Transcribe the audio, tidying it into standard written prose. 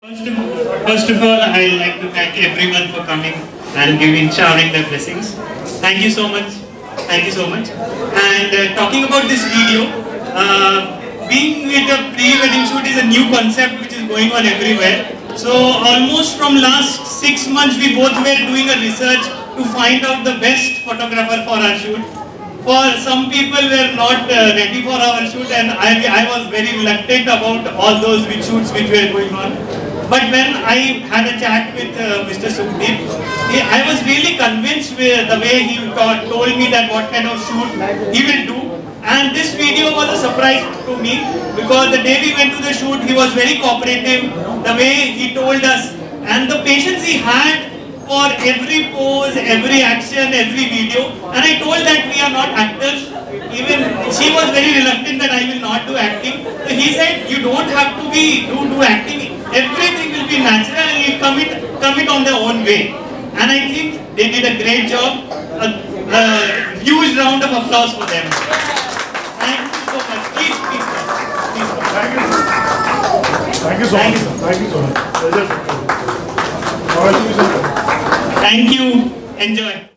First of all, I'd like to thank everyone for coming and showering their blessings. Thank you so much. Thank you so much. And talking about this video, being with a pre-wedding shoot is a new concept which is going on everywhere. So almost from last 6 months, we both were doing a research to find out the best photographer for our shoot. For some people were not ready for our shoot, and I was very reluctant about all those shoots which were going on. But when I had a chat with Mr. Satveer, I was really convinced with the way he told me that what kind of shoot he will do. And this video was a surprise to me, because the day we went to the shoot, he was very cooperative, the way he told us, and the patience he had for every pose, every action, every video. And I told that we are not actors. Even she was very reluctant that I will not do acting. So he said, you don't have to do acting. Everything will be natural and you come it on their own way. And I think they did a great job. A huge round of applause for them. Thank you so much. Please. Thank you so much. Thank you so much. Thank you. Enjoy.